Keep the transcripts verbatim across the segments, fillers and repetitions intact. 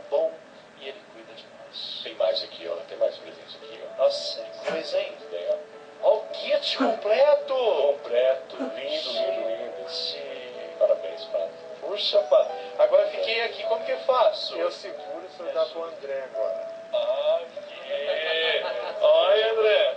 bom e Ele cuida de nós. Tem mais aqui, ó. Tem mais presente aqui, ó. Nossa, que coisa, hein? Tem, ó. Olha o kit completo! Completo, lindo, lindo, lindo. Gente, Parabéns, padre. puxa, padre. Agora fiquei aqui, como que eu faço? Eu seguro, o senhor dá pro André agora. Aqui. Olha, André.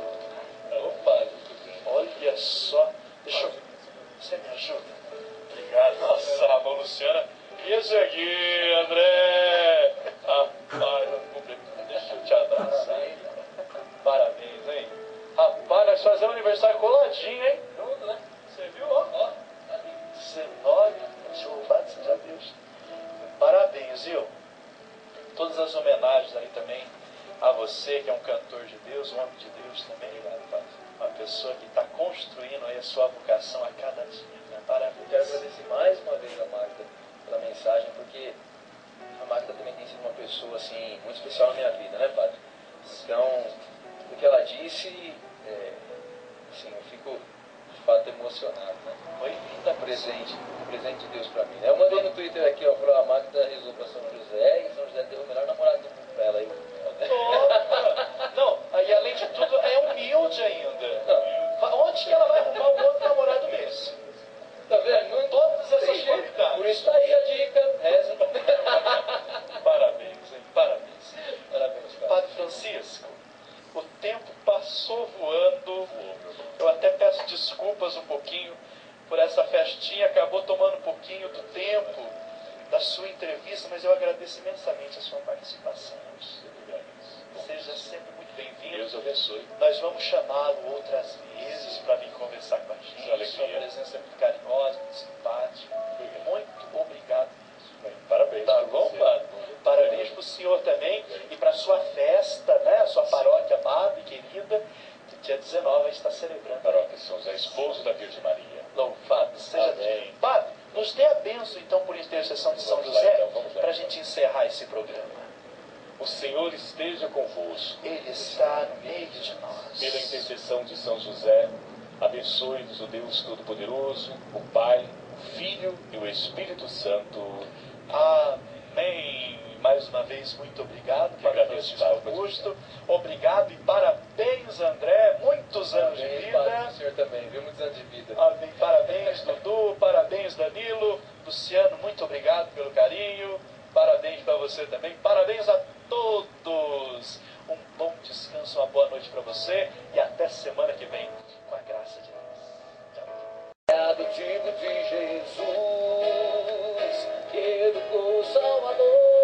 Opa, olha só. Deixa eu... Você me ajuda? Obrigado. Nossa, a mão Luciana. Isso aqui, André. Rapaz, deixa eu te abraçar. Parabéns, hein? Rapaz, nós fazemos aniversário coladinho, hein? Tudo, né? Você viu, ó? Ó. dezenove. Louvado seja Deus. Parabéns, viu? Todas as homenagens aí também a você, que é um cantor de Deus, um homem de Deus também. Uma pessoa que está construindo aí a sua vocação a cada dia. Né? Parabéns. Eu quero agradecer mais uma vez a Magda pela mensagem, porque a Magda também tem sido uma pessoa assim, muito especial na minha vida, né, padre? Então, o que ela disse, é, assim, eu fico de fato emocionado, né? Foi linda presente, um presente de Deus para mim, né? Eu mandei no Twitter aqui, ó, falou, a Magda rezou para São José, e São José deu o melhor namorado do mundo para ela aí. Não, aí além de tudo é humilde ainda. Onde que ela vai arrumar um outro namorado desse? Tá vendo? Não, Todas essas tem jeito. qualidades. Por isso tá aí a dica, reza. Parabéns, hein? Parabéns. Parabéns, padre. Padre Francisco, o tempo passou voando. Eu até peço desculpas um pouquinho por essa festinha, acabou tomando um pouquinho do tempo da sua entrevista, mas eu agradeço imensamente a sua participação. Seja sempre muito bem-vindo. Deus abençoe. Nós vamos chamá-lo outras vezes para vir conversar com a gente. Alegria. Sua presença é muito carinhosa, muito simpática. Muito obrigado. Parabéns. Tá pra bom, você. padre? Parabéns para o senhor também e para a sua festa, né? A sua paróquia amada e querida, que dia dezenove está celebrando. Paróquia São José, esposo da Virgem Maria. Louvado seja Deus. Amém. Padre, nos dê a bênção então por intercessão de São Vamos lá, José, então, vamos lá. para a gente encerrar esse programa. O Senhor esteja convosco. Ele está no meio de nós. Pela intercessão de São José, abençoe-nos o Deus Todo-Poderoso, o Pai, o Filho e o Espírito Santo. Amém. Mais uma vez, muito obrigado, Padre agradeço, Francisco Padre. Augusto. Obrigado e parabéns, André. Muitos anos de Parabéns, padre, vida. o senhor também, viu? Muitos anos de vida. Amém. Parabéns, Dudu. Parabéns, Danilo. Luciano, muito obrigado pelo carinho. Parabéns para você também. Parabéns a todos. Um bom descanso, uma boa noite para você. E até semana que vem, com a graça de Deus. Tchau. Adotivo de Jesus, que educou o Salvador.